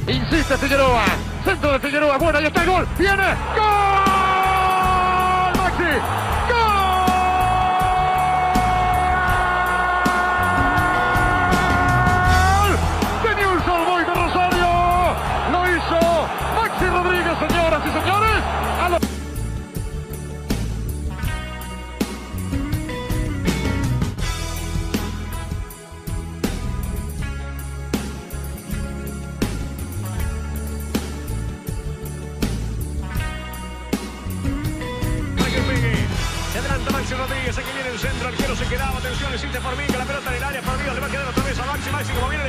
Insiste Figueroa. Centro de Figueroa. Bueno, ahí está el gol. Viene. ¡Gol! Maxi. ¡Gol! De Newell's Old Boys de Rosario. Lo hizo Maxi Rodríguez, señoras y señores. A los... Se adelanta Maxi Rodríguez, aquí viene el centro, el arquero se quedaba, atención, existe Formica, la pelota en el área, Formica le va a quedar otra vez a Maxi, Maxi como viene